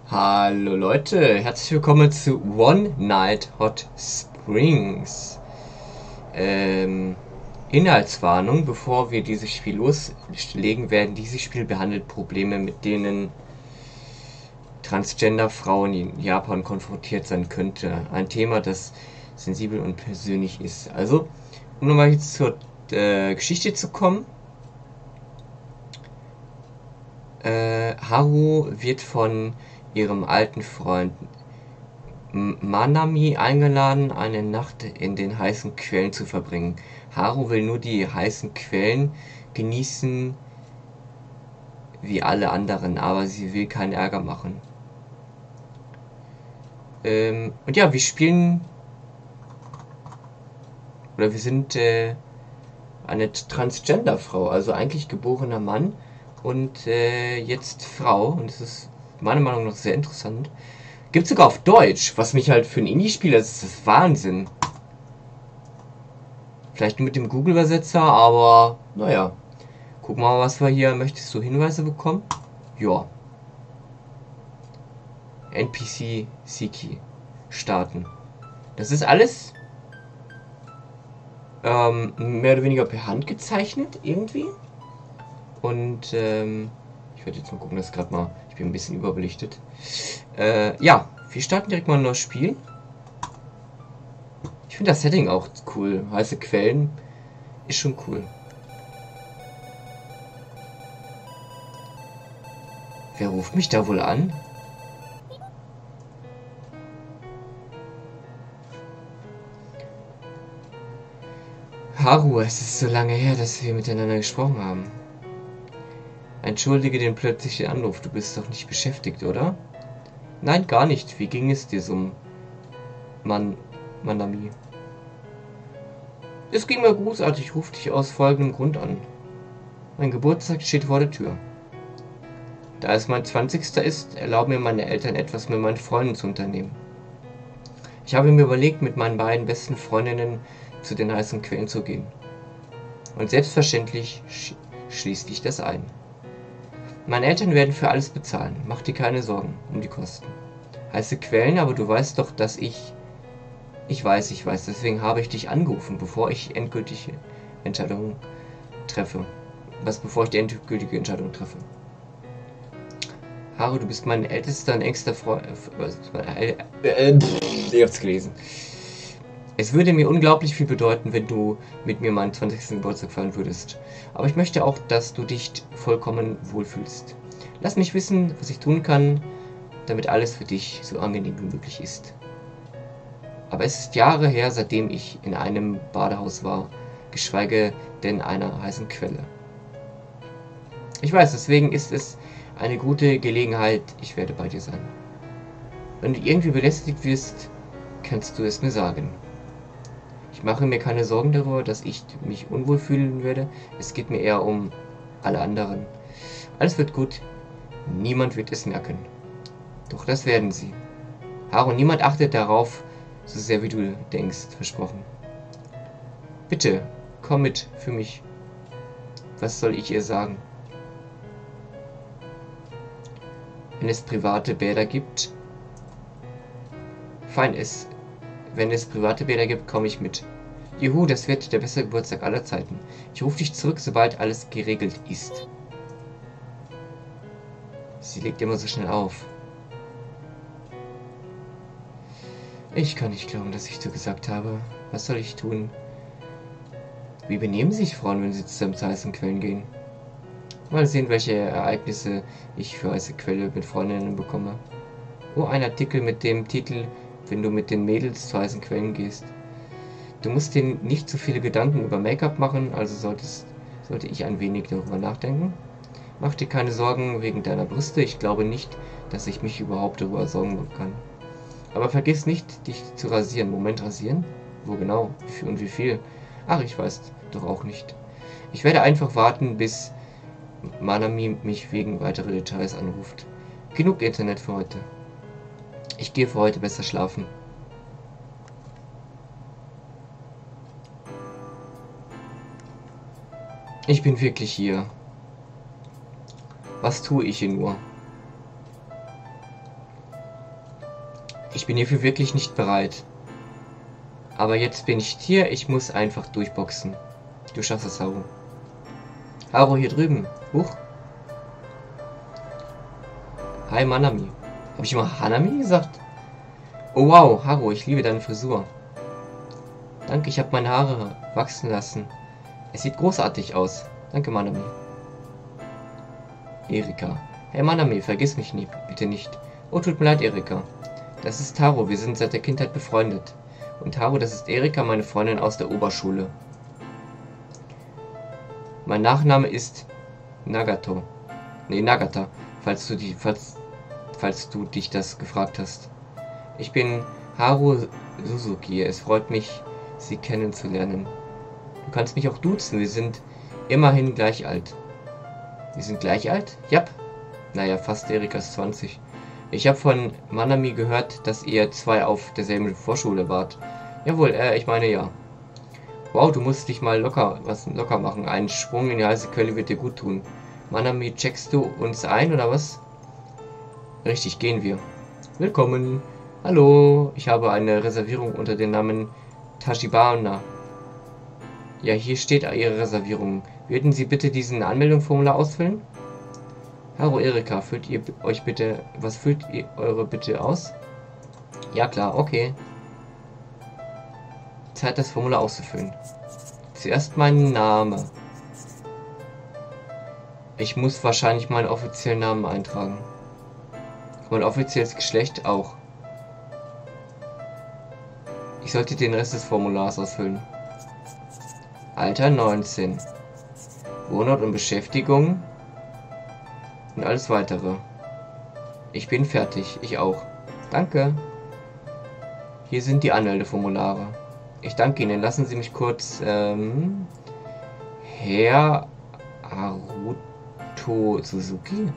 Hallo Leute, herzlich willkommen zu One Night Hot Springs. Ähm, Inhaltswarnung: Bevor wir dieses Spiel loslegen, werden dieses Spiel behandelt Probleme, mit denen Transgender-Frauen in Japan konfrontiert sein könnte. Ein Thema, das sensibel und persönlich ist. Also, um nochmal jetzt zur Geschichte zu kommen. Haru wird von ihrem alten Freund Manami eingeladen, eine Nacht in den heißen Quellen zu verbringen. Haru will nur die heißen Quellen genießen wie alle anderen, aber sie will keinen Ärger machen. Und ja, wir spielen, oder wir sind eine Transgender-Frau, also eigentlich geborener Mann und jetzt Frau. Und es ist meiner Meinung nach sehr interessant. Gibt sogar auf Deutsch, was mich halt für ein Indie-Spieler ist, das Wahnsinn. Vielleicht nur mit dem Google-Übersetzer, aber naja. Guck mal, was wir hier. Möchtest du Hinweise bekommen? Ja. NPC Siki. Starten. Das ist alles mehr oder weniger per Hand gezeichnet, irgendwie. Und ich werde jetzt mal gucken, dass gerade mal. Ich bin ein bisschen überbelichtet. Ja, wir starten direkt mal ein neues Spiel. Ich finde das Setting auch cool. Heiße Quellen ist schon cool. Wer ruft mich da wohl an? Haru, es ist so lange her, dass wir miteinander gesprochen haben. Entschuldige den plötzlichen Anruf, du bist doch nicht beschäftigt, oder? Nein, gar nicht. Wie ging es dir so, Mann, Manami? Es ging mir großartig, ich rufe dich aus folgendem Grund an. Mein Geburtstag steht vor der Tür. Da es mein 20. ist, erlauben mir meine Eltern etwas mit meinen Freunden zu unternehmen. Ich habe mir überlegt, mit meinen beiden besten Freundinnen zu den heißen Quellen zu gehen. Und selbstverständlich schließt dich das ein. Meine Eltern werden für alles bezahlen, mach dir keine Sorgen um die Kosten. Heiße Quellen, aber du weißt doch, dass ich... Ich weiß, deswegen habe ich dich angerufen, bevor ich endgültige Entscheidungen treffe. Bevor ich die endgültige Entscheidung treffe. Haru, du bist mein ältester und engster Freund... Ich hab's gelesen. Es würde mir unglaublich viel bedeuten, wenn du mit mir meinen 20. Geburtstag feiern würdest. Aber ich möchte auch, dass du dich vollkommen wohlfühlst. Lass mich wissen, was ich tun kann, damit alles für dich so angenehm wie möglich ist. Aber es ist Jahre her, seitdem ich in einem Badehaus war, geschweige denn einer heißen Quelle. Ich weiß, deswegen ist es eine gute Gelegenheit, ich werde bei dir sein. Wenn du irgendwie belästigt wirst, kannst du es mir sagen. Ich mache mir keine Sorgen darüber, dass ich mich unwohl fühlen werde. Es geht mir eher um alle anderen. Alles wird gut. Niemand wird es merken. Doch das werden sie. Haru, niemand achtet darauf, so sehr wie du denkst, versprochen. Bitte, komm mit für mich. Was soll ich ihr sagen? Wenn es private Bäder gibt... Wenn es private Bäder gibt, komme ich mit. Juhu, das wird der beste Geburtstag aller Zeiten. Ich rufe dich zurück, sobald alles geregelt ist. Sie legt immer so schnell auf. Ich kann nicht glauben, dass ich so gesagt habe. Was soll ich tun? Wie benehmen sich Frauen, wenn sie zusammen zu heißen Quellen gehen? Mal sehen, welche Ereignisse ich für heiße Quelle mit Freundinnen bekomme. Oh, ein Artikel mit dem Titel Wenn du mit den Mädels zu heißen Quellen gehst. Du musst dir nicht zu viele Gedanken über Make-up machen, also sollte ich ein wenig darüber nachdenken. Mach dir keine Sorgen wegen deiner Brüste, ich glaube nicht, dass ich mich überhaupt darüber sorgen kann. Aber vergiss nicht, dich zu rasieren. Moment, rasieren? Wo genau? Wie viel? Ach, ich weiß doch auch nicht. Ich werde einfach warten, bis Manami mich wegen weiterer Details anruft. Genug Internet für heute. Ich gehe für heute besser schlafen. Ich bin wirklich hier. Was tue ich hier nur? Ich bin hierfür wirklich nicht bereit. Aber jetzt bin ich hier, ich muss einfach durchboxen. Du schaffst es, Haru. Haru, hier drüben. Huch. Hi, Manami. Habe ich immer Hanami gesagt? Oh wow, Haru, ich liebe deine Frisur. Danke, ich habe meine Haare wachsen lassen. Es sieht großartig aus. Danke, Manami. Erika. Hey, Manami, vergiss mich nie, bitte nicht. Oh, tut mir leid, Erika. Das ist Haru, wir sind seit der Kindheit befreundet. Und Haru, das ist Erika, meine Freundin aus der Oberschule. Mein Nachname ist Nagato. Nee, Nagata, falls du dich das gefragt hast. Ich bin Haru Suzuki. Es freut mich, Sie kennenzulernen. Du kannst mich auch duzen, wir sind immerhin gleich alt. Wir sind gleich alt? Jap. Naja, fast Erika ist 20. Ich habe von Manami gehört, dass ihr zwei auf derselben Vorschule wart. Jawohl, ich meine ja. Wow, du musst dich mal locker machen. Ein Sprung in die heiße Quelle wird dir gut tun. Manami, checkst du uns ein, oder was? Richtig, gehen wir. Willkommen. Hallo, ich habe eine Reservierung unter dem Namen Tachibana. Ja, hier steht Ihre Reservierung. Würden Sie bitte diesen Anmeldungsformular ausfüllen? Hallo Erika, füllt ihr euch bitte... Was füllt ihr eure bitte aus? Ja klar, okay. Zeit, das Formular auszufüllen. Zuerst mein Name. Ich muss wahrscheinlich meinen offiziellen Namen eintragen. Mein offizielles Geschlecht auch. Ich sollte den Rest des Formulars ausfüllen. Alter 19. Wohnort und Beschäftigung. Und alles weitere. Ich bin fertig. Ich auch. Danke. Hier sind die Anmeldeformulare. Ich danke Ihnen. Lassen Sie mich kurz... Herr Haruto Suzuki?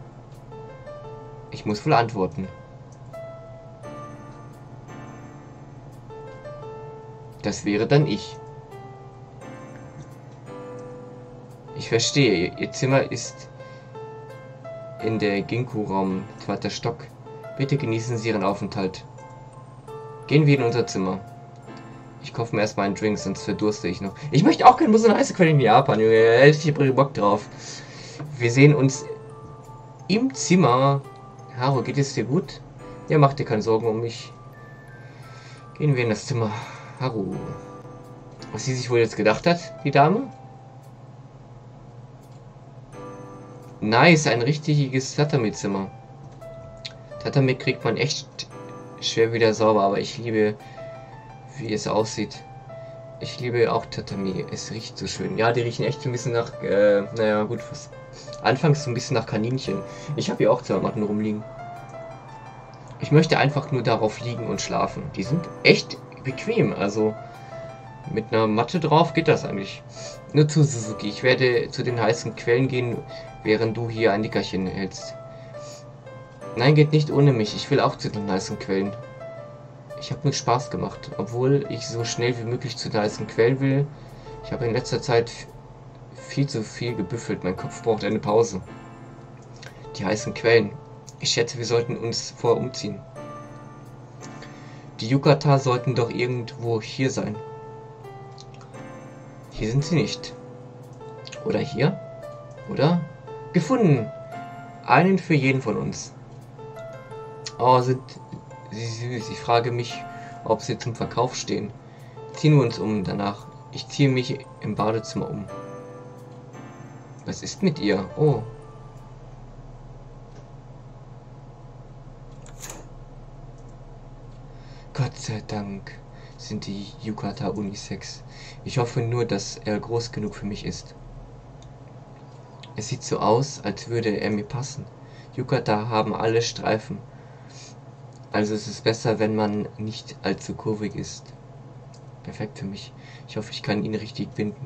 Ich muss wohl antworten. Das wäre dann ich. Ich verstehe. Ihr Zimmer ist in der Ginkgo-Raum, 2. Stock. Bitte genießen Sie Ihren Aufenthalt. Gehen wir in unser Zimmer. Ich kaufe mir erstmal einen Drink, sonst verdurste ich noch. Ich möchte auch gerne so eine heiße Quelle in Japan, Junge. Ich habe Bock drauf. Wir sehen uns im Zimmer. Haru, geht es dir gut? Ja, mach dir keine Sorgen um mich. Gehen wir in das Zimmer. Haru. Was sie sich wohl jetzt gedacht hat, die Dame? Nice, ein richtiges Tatami-Zimmer. Tatami kriegt man echt schwer wieder sauber, aber ich liebe, wie es aussieht. Ich liebe auch Tatami, es riecht so schön. Ja, die riechen echt so ein bisschen nach, naja, gut, was. Anfangs so ein bisschen nach Kaninchen. Ich habe hier auch zwei Matten rumliegen. Ich möchte einfach nur darauf liegen und schlafen. Die sind echt bequem, also mit einer Matte drauf geht das eigentlich. Nur zu Suzuki, ich werde zu den heißen Quellen gehen, während du hier ein Nickerchen hältst. Nein, geht nicht ohne mich, ich will auch zu den heißen Quellen. Ich habe mir Spaß gemacht, obwohl ich so schnell wie möglich zu den heißen Quellen will. Ich habe in letzter Zeit viel zu viel gebüffelt, mein Kopf braucht eine Pause. Die heißen Quellen. Ich schätze, wir sollten uns vorher umziehen. Die Yukata sollten doch irgendwo hier sein. Hier sind sie nicht. Oder hier? Oder? Gefunden! Einen für jeden von uns. Oh, sind sie süß. Ich frage mich, ob sie zum Verkauf stehen. Ziehen wir uns um danach. Ich ziehe mich im Badezimmer um. Was ist mit ihr? Oh. Gott sei Dank sind die Yukata Unisex. Ich hoffe nur, dass er groß genug für mich ist. Es sieht so aus, als würde er mir passen. Yukata haben alle Streifen. Also es ist besser, wenn man nicht allzu kurvig ist. Perfekt für mich. Ich hoffe, ich kann ihn richtig binden.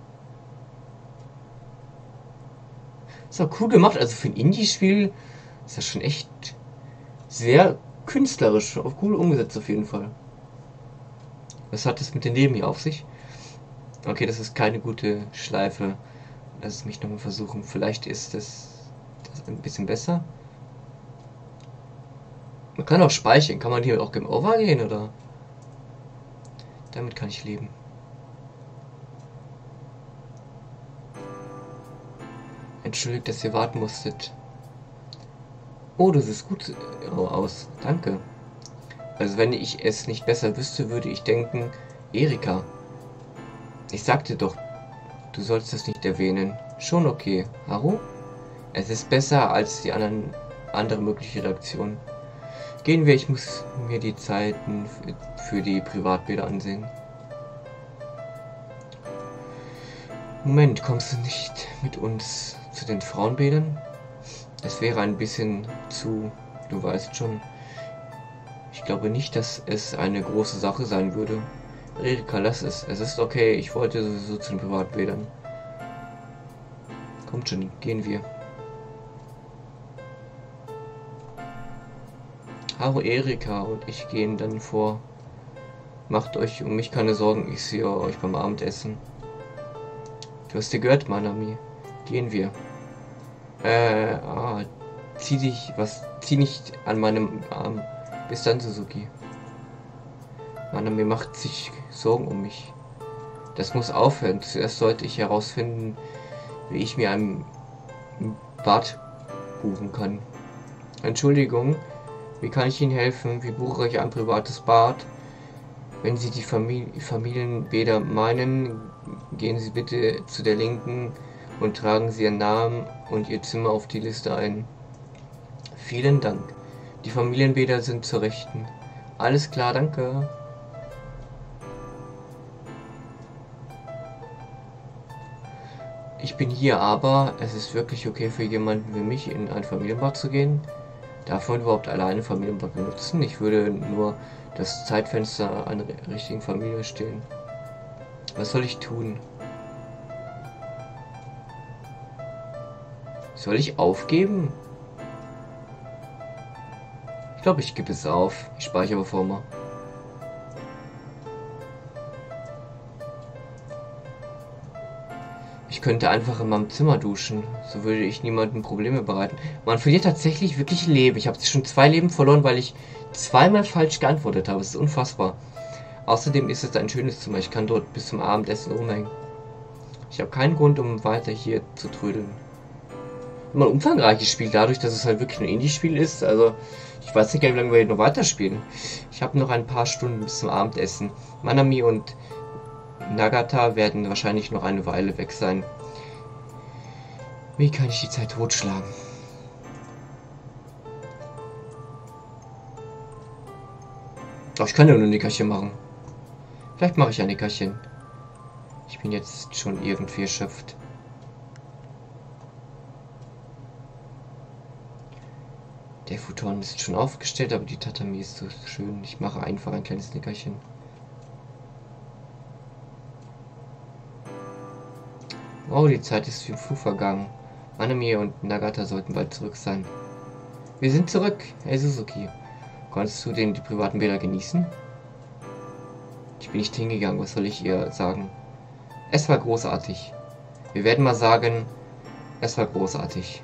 So, cool gemacht. Also für ein Indie-Spiel ist das schon echt sehr künstlerisch. Auch cool umgesetzt auf jeden Fall. Was hat es mit den Leben hier auf sich? Okay, das ist keine gute Schleife. Lass es mich nochmal versuchen. Vielleicht ist das ein bisschen besser. Man kann auch speichern. Kann man hier auch Game Over gehen, oder? Damit kann ich leben. Entschuldigt, dass ihr warten musstet. Oh, du siehst gut aus. Danke. Also wenn ich es nicht besser wüsste, würde ich denken, Erika. Ich sagte doch, du sollst es nicht erwähnen. Schon okay. Haru? Es ist besser als die andere mögliche Reaktion. Gehen wir, ich muss mir die Zeiten für die Privatbilder ansehen. Moment, kommst du nicht mit uns zu den Frauenbädern? Es wäre ein bisschen zu, du weißt schon. Ich glaube nicht, dass es eine große Sache sein würde. Erika, lass es. Es ist okay, ich wollte sowieso zu den Privatbädern. Kommt schon, gehen wir. Haru, Erika und ich gehen dann vor. Macht euch um mich keine Sorgen, ich sehe euch beim Abendessen. Du hast dir gehört, Manami. Gehen wir. Zieh nicht an meinem Arm. Bis dann, Suzuki. Manami macht sich Sorgen um mich. Das muss aufhören. Zuerst sollte ich herausfinden, wie ich mir ein Bad buchen kann. Entschuldigung, wie kann ich Ihnen helfen? Wie buche ich ein privates Bad? Wenn Sie die Familienbäder meinen, gehen Sie bitte zu der Linken und tragen Sie Ihren Namen und Ihr Zimmer auf die Liste ein. Vielen Dank. Die Familienbäder sind zur Rechten. Alles klar, danke. Ich bin hier, aber es ist wirklich okay für jemanden wie mich, in ein Familienbad zu gehen. Darf man überhaupt alleine Familienbad benutzen? Ich würde nur das Zeitfenster einer richtigen Familie stehlen. Was soll ich tun? Soll ich aufgeben? Ich glaube, ich gebe es auf. Ich speichere bevor mal. Ich könnte einfach in meinem Zimmer duschen. So würde ich niemandem Probleme bereiten. Man verliert tatsächlich wirklich Leben. Ich habe schon 2 Leben verloren, weil ich zweimal falsch geantwortet habe. Es ist unfassbar. Außerdem ist es ein schönes Zimmer. Ich kann dort bis zum Abendessen rumhängen. Ich habe keinen Grund, um weiter hier zu trödeln. Immer ein umfangreiches Spiel, dadurch, dass es halt wirklich ein Indie-Spiel ist. Also, ich weiß nicht, wie lange wir hier noch weiterspielen. Ich habe noch ein paar Stunden bis zum Abendessen. Manami und Nagata werden wahrscheinlich noch eine Weile weg sein. Wie kann ich die Zeit totschlagen? Oh, ich kann ja nur ein Nickerchen machen. Vielleicht mache ich ein Nickerchen. Ich bin jetzt schon irgendwie erschöpft. Der Futon ist schon aufgestellt, aber die Tatami ist so schön. Ich mache einfach ein kleines Nickerchen. Oh, die Zeit ist wie im Flug vergangen. Manami und Nagata sollten bald zurück sein. Wir sind zurück, hey Suzuki. Konntest du denn die privaten Bilder genießen? Ich bin nicht hingegangen, was soll ich ihr sagen? Es war großartig. Wir werden mal sagen, es war großartig.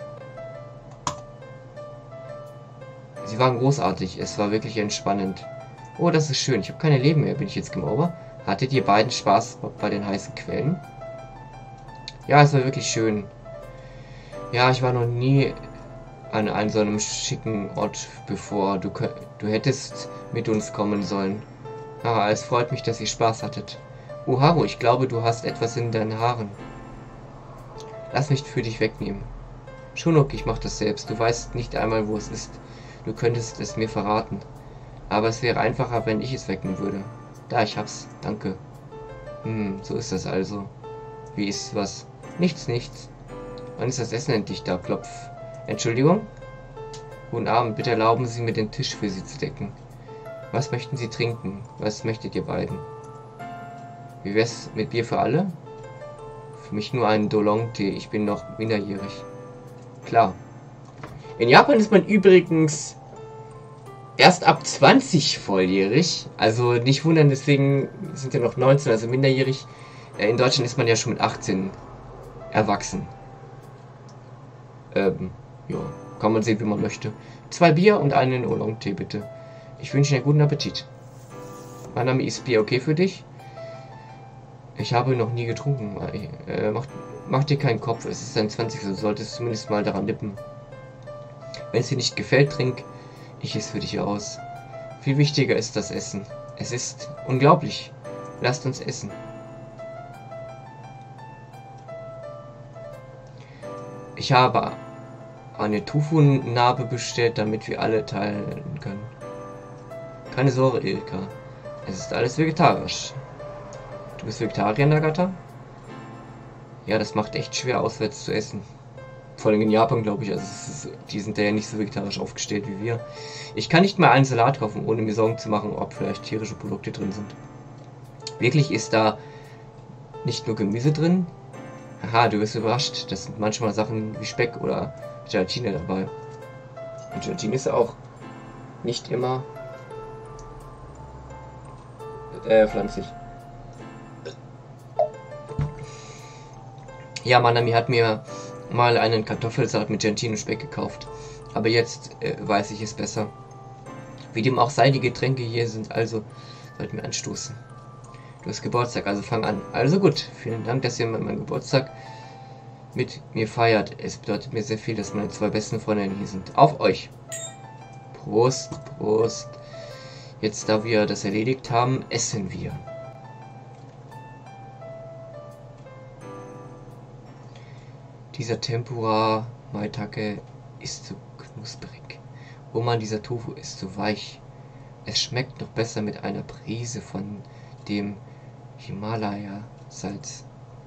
Sie waren großartig, es war wirklich entspannend. Oh, das ist schön, ich habe keine Leben mehr, bin ich jetzt Game Over? Hattet ihr beiden Spaß bei den heißen Quellen? Ja, es war wirklich schön. Ja, ich war noch nie an so einem schicken Ort bevor. Du hättest mit uns kommen sollen. Ah, es freut mich, dass ihr Spaß hattet. Oh, Haru, ich glaube, du hast etwas in deinen Haaren. Lass mich für dich wegnehmen. Schon okay, ich mach das selbst. Du weißt nicht einmal, wo es ist. Du könntest es mir verraten. Aber es wäre einfacher, wenn ich es wegnehmen würde. Da, ich hab's. Danke. So ist das also. Wie ist was? Nichts, nichts. Wann ist das Essen endlich da? Klopf. Entschuldigung? Guten Abend, bitte erlauben Sie mir den Tisch für Sie zu decken. Was möchten Sie trinken? Was möchtet ihr beiden? Wie wär's mit Bier für alle? Für mich nur einen Dolong-Tee, ich bin noch minderjährig. Klar. In Japan ist man übrigens erst ab 20 volljährig. Also nicht wundern, deswegen sind ja noch 19, also minderjährig. In Deutschland ist man ja schon mit 18 erwachsen. Ja, kann man sehen, wie man möchte. 2 Bier und einen Oolong-Tee, bitte. Ich wünsche dir guten Appetit. Manami, ist Bier okay für dich? Ich habe noch nie getrunken. Mach dir keinen Kopf, es ist dein 20. Du solltest zumindest mal daran nippen. Wenn es dir nicht gefällt, trink ich es für dich aus. Viel wichtiger ist das Essen. Es ist unglaublich. Lasst uns essen. Ich habe eine Tofu-Narbe bestellt, damit wir alle teilen können. Keine Sorge, Ilka. Es ist alles vegetarisch. Du bist Vegetarier, Nagata? Ja, das macht echt schwer, auswärts zu essen. Vor allem in Japan, glaube ich. Also die sind ja nicht so vegetarisch aufgestellt wie wir. Ich kann nicht mal einen Salat kaufen, ohne mir Sorgen zu machen, ob vielleicht tierische Produkte drin sind. Wirklich ist da nicht nur Gemüse drin? Haha, du wirst überrascht. Das sind manchmal Sachen wie Speck oder Gelatine dabei. Und Gelatine ist ja auch nicht immer pflanzlich. Ja, Manami hat mir mal einen Kartoffelsalat mit Gelatine und Speck gekauft. Aber jetzt weiß ich es besser. Wie dem auch sei, die Getränke hier sind, also sollten wir anstoßen. Du hast Geburtstag, also fang an. Also gut, vielen Dank, dass ihr meinen Geburtstag mit mir feiert. Es bedeutet mir sehr viel, dass meine 2 besten Freundinnen hier sind. Auf euch! Prost, Prost. Jetzt, da wir das erledigt haben, essen wir. Dieser Tempura Maitake ist so knusprig. Oh man, dieser Tofu ist so weich. Es schmeckt noch besser mit einer Prise von dem Himalaya-Salz.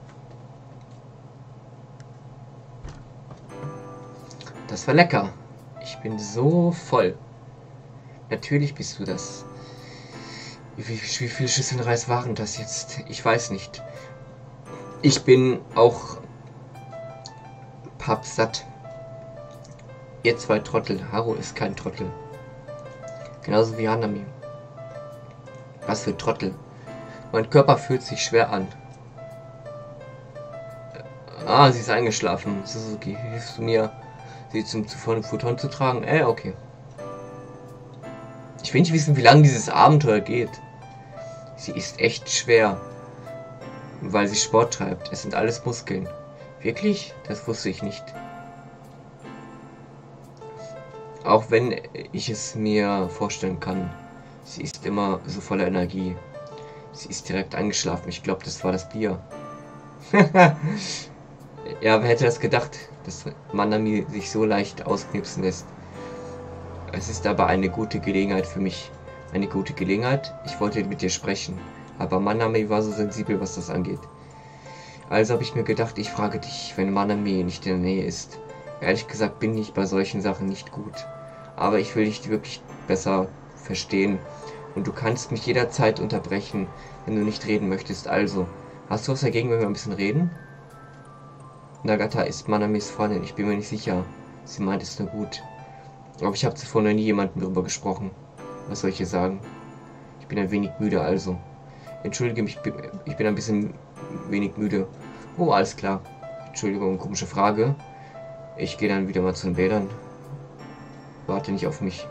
Das war lecker. Ich bin so voll. Natürlich bist du das. Wie viele Schüsseln Reis waren das jetzt? Ich weiß nicht. Ich bin auch pappsatt. Ihr 2 Trottel. Haru ist kein Trottel. Genauso wie Hanami. Was für Trottel. Mein Körper fühlt sich schwer an. Ah, sie ist eingeschlafen. Suzuki, hilfst du mir, sie zum Futon zu tragen? Okay. Ich will nicht wissen, wie lange dieses Abenteuer geht. Sie ist echt schwer, weil sie Sport treibt. Es sind alles Muskeln. Wirklich? Das wusste ich nicht. Auch wenn ich es mir vorstellen kann. Sie ist immer so voller Energie. Sie ist direkt eingeschlafen. Ich glaube, das war das Bier. Ja, wer hätte das gedacht, dass Manami sich so leicht ausknipsen lässt. Es ist aber eine gute Gelegenheit für mich. Eine gute Gelegenheit? Ich wollte mit dir sprechen. Aber Manami war so sensibel, was das angeht. Also habe ich mir gedacht, ich frage dich, wenn Manami nicht in der Nähe ist. Ehrlich gesagt bin ich bei solchen Sachen nicht gut. Aber ich will dich wirklich besser verstehen. Und du kannst mich jederzeit unterbrechen, wenn du nicht reden möchtest. Also, hast du was dagegen, wenn wir ein bisschen reden? Nagata ist Manamis Freundin, ich bin mir nicht sicher. Sie meint es nur gut. Aber ich habe zuvor noch nie jemanden darüber gesprochen. Was soll ich hier sagen? Ich bin ein wenig müde, also. Entschuldige mich, ich bin ein bisschen wenig müde. Oh, alles klar. Entschuldigung, komische Frage. Ich gehe dann wieder mal zu den Bädern. Warte nicht auf mich.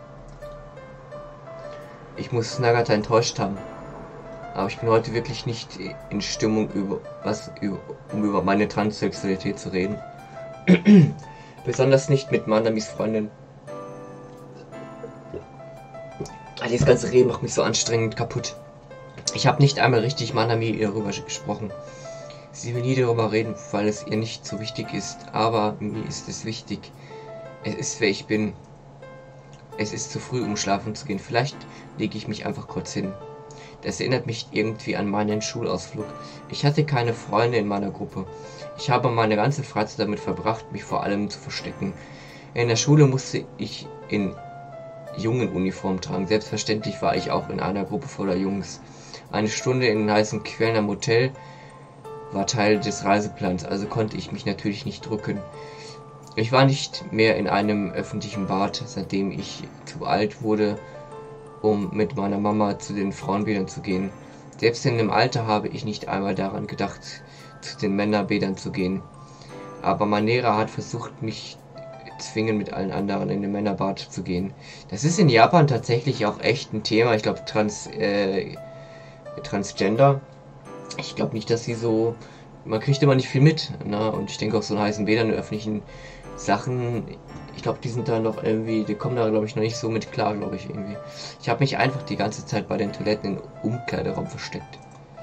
Ich muss Nagata enttäuscht haben. Aber ich bin heute wirklich nicht in Stimmung, um über meine Transsexualität zu reden. Besonders nicht mit Manamis Freundin. Dieses ganze Reden macht mich so anstrengend kaputt. Ich habe nicht einmal richtig Manami darüber gesprochen. Sie will nie darüber reden, weil es ihr nicht so wichtig ist. Aber mir ist es wichtig. Es ist, wer ich bin. Es ist zu früh, um schlafen zu gehen. Vielleicht lege ich mich einfach kurz hin. Das erinnert mich irgendwie an meinen Schulausflug. Ich hatte keine Freunde in meiner Gruppe. Ich habe meine ganze Freizeit damit verbracht, mich vor allem zu verstecken. In der Schule musste ich in Jungenuniform tragen. Selbstverständlich war ich auch in einer Gruppe voller Jungs. Eine Stunde in den heißen Quellen am Hotel war Teil des Reiseplans, also konnte ich mich natürlich nicht drücken. Ich war nicht mehr in einem öffentlichen Bad, seitdem ich zu alt wurde, um mit meiner Mama zu den Frauenbädern zu gehen. Selbst in dem Alter habe ich nicht einmal daran gedacht, zu den Männerbädern zu gehen. Aber mein Lehrer hat versucht, mich zwingen, mit allen anderen in den Männerbad zu gehen. Das ist in Japan tatsächlich auch echt ein Thema. Ich glaube, Transgender. Ich glaube nicht, dass sie so... Man kriegt immer nicht viel mit. Ne? Und ich denke auch so in heißen Bädern, in öffentlichen Sachen... Ich glaube, die sind da noch irgendwie... Die kommen da, glaube ich, noch nicht so mit klar, glaube ich, irgendwie. Ich habe mich einfach die ganze Zeit bei den Toiletten im Umkleideraum versteckt.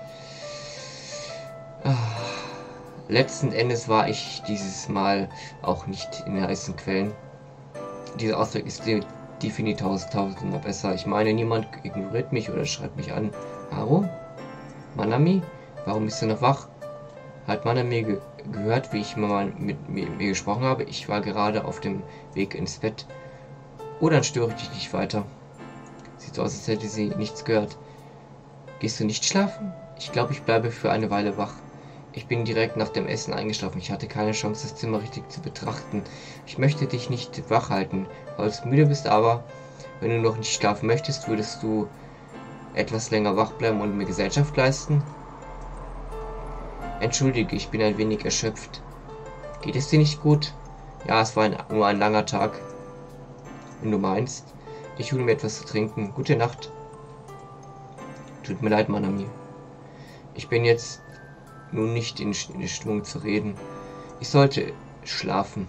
Letzten Endes war ich dieses Mal auch nicht in den heißen Quellen. Dieser Ausdruck ist definitiv tausendmal besser. Ich meine, niemand ignoriert mich oder schreibt mich an. Haru? Manami? Warum bist du noch wach? Hat Manami gehört, wie ich mal mit mir gesprochen habe? Ich war gerade auf dem Weg ins Bett. Oh, dann störe ich dich nicht weiter. Sieht so aus, als hätte sie nichts gehört. Gehst du nicht schlafen? Ich glaube, ich bleibe für eine Weile wach. Ich bin direkt nach dem Essen eingeschlafen. Ich hatte keine Chance, das Zimmer richtig zu betrachten. Ich möchte dich nicht wach halten, weil du müde bist, aber wenn du noch nicht schlafen möchtest, würdest du etwas länger wach bleiben und mir Gesellschaft leisten? Entschuldige, ich bin ein wenig erschöpft. Geht es dir nicht gut? Ja, es war nur ein langer Tag. Wenn du meinst. Ich hole mir etwas zu trinken. Gute Nacht. Tut mir leid, Manami. Ich bin jetzt nun nicht in Stimmung zu reden. Ich sollte schlafen.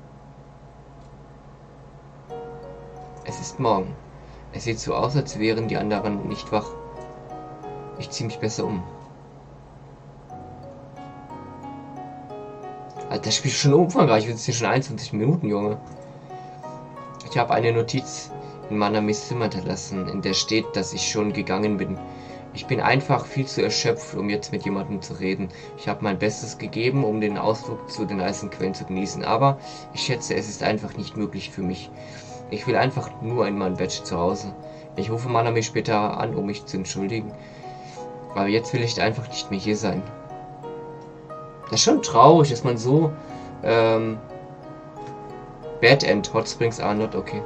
Es ist morgen. Es sieht so aus, als wären die anderen nicht wach. Ich ziehe mich besser um. Alter, das Spiel ist schon umfangreich. Wir sind hier schon 21 Minuten, Junge. Ich habe eine Notiz in Manamis Zimmer hinterlassen, in der steht, dass ich schon gegangen bin. Ich bin einfach viel zu erschöpft, um jetzt mit jemandem zu reden. Ich habe mein Bestes gegeben, um den Ausflug zu den heißen Quellen zu genießen, aber ich schätze, es ist einfach nicht möglich für mich. Ich will einfach nur in mein Bett zu Hause. Ich rufe Manami später an, um mich zu entschuldigen. Aber jetzt will ich einfach nicht mehr hier sein. Das ist schon traurig, dass man so... Bad End. Hot Springs are not okay.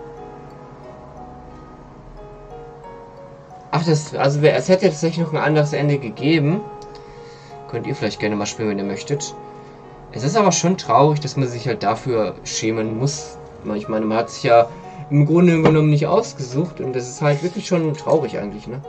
Ach, also es hätte tatsächlich noch ein anderes Ende gegeben. Könnt ihr vielleicht gerne mal spielen, wenn ihr möchtet. Es ist aber schon traurig, dass man sich halt dafür schämen muss. Ich meine, man hat sich ja im Grunde genommen nicht ausgesucht und das ist halt wirklich schon traurig eigentlich, ne?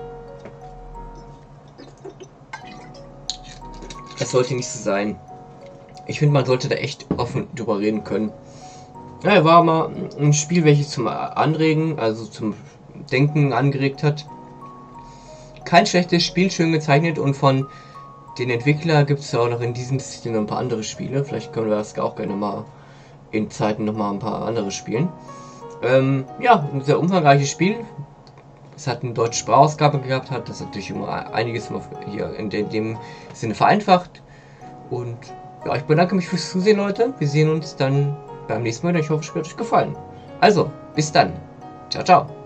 Das sollte nicht so sein. Ich finde, man sollte da echt offen drüber reden können. Ja, war mal ein Spiel, welches zum Anregen, also zum Denken angeregt hat. Kein schlechtes Spiel, schön gezeichnet, und von den Entwicklern gibt es ja auch noch in diesem Stil noch ein paar andere Spiele. Vielleicht können wir das auch gerne mal in Zeiten noch mal ein paar andere spielen. Ja, ein sehr umfangreiches Spiel. Es hat eine deutsche Sprachausgabe gehabt, hat das natürlich immer einiges hier in dem Sinne vereinfacht. Und ja, ich bedanke mich fürs Zusehen, Leute. Wir sehen uns dann beim nächsten Mal. Ich hoffe, es hat euch gefallen. Also, bis dann. Ciao, ciao.